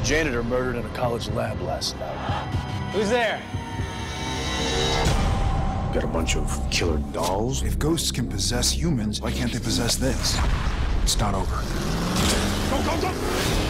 janitor murdered in a college lab last night. Who's there? Got a bunch of killer dolls. If ghosts can possess humans, why can't they possess this? It's not over. Go, go, go!